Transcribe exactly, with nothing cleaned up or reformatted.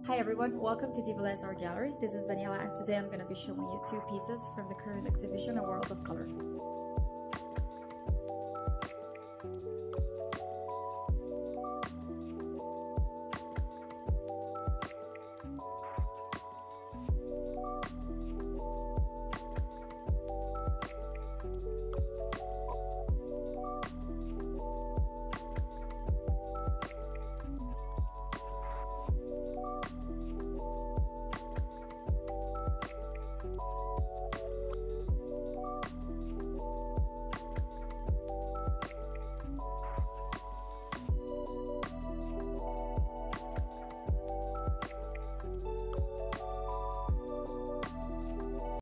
Hi everyone, welcome to Velez Art Gallery. This is Daniela and today I'm going to be showing you two pieces from the current exhibition, A World of Color.